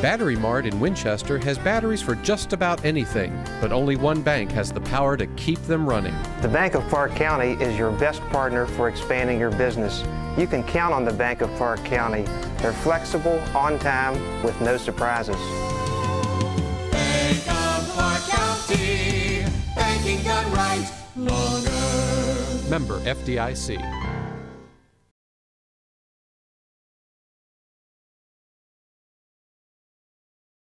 Battery Mart in Winchester has batteries for just about anything, but only one bank has the power to keep them running. The Bank of Clarke County is your best partner for expanding your business. You can count on the Bank of Clarke County. They're flexible, on time, with no surprises. Bank of Clarke County, banking done right longer. Member FDIC.